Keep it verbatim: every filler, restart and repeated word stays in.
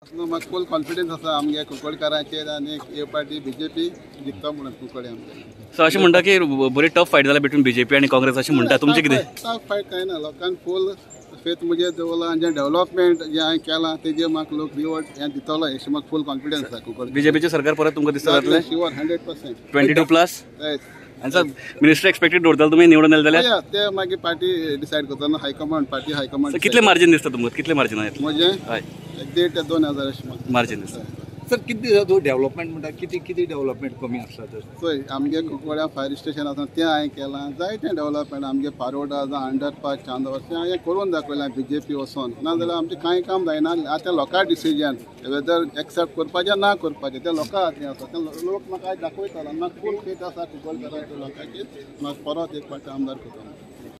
म्हाका फुल कॉन्फिडन्स आसा आमगे कुंकळकारांचेर आनी हे पार्टी बीजेपी जिखता म्हणून कुंकळे आमगे. सो अशें म्हणटा की बरी टफ फायट जाला बिटवीन बीजेपी आनी काँग्रेस अशें म्हणटा तुमचें कितें? टफ फायट काय ना लोकांक फुल फेथ मुजेर दवरला आनी जें डेव्हलपमेंट जें हांवें केलां तेजेर म्हाका लोक रिवॉर्ड हें दितलो अशें म्हाका फुल कॉन्फिडन्स आसा कुंकळ. बीजेपीचें सरकार परत तुमकां दिसता जातलें? Sure hundred percent twenty two plus right. आनी सर मिनिस्टर एक्सपेक्टेड दवरताले तुमी निवडून येले जाल्यार? ते मागीर पार्टी डिसायड करता हायकमांड पार्टी हायकमांड. कितले मार्जिन दिसता तुमकां? कितले मार्जिन आहेत म्हजें हय एक देड ते दोन हजार अशें मार्जिन दिसता. सर किती तो डेव्हलपमेंट म्हणटा किती किती डेव्हलपमेंट कमी आसता तर? चोय आमगे कुंकळ्या फायर स्टेशन आसा तें हांवें केलां जायतें डेव्हलपमेंट आमगे फारोडा जावं अंडरपास चांदोर तें हांवें करून दाखयलां बीजेपी वचोन. नाजाल्यार आमचें कांय काम जायना. आतां लोकां डिसिजन वेदर एक्सेप्ट करपाचें ना करपाचें तें लोकां हातीन आसा. तें लोक म्हाका आयज दाखयतालो. म्हाका फूल फेथ आसा कुंकळकारांच्या लोकांचेर. म्हाका परत एक फावटी आमदार करता.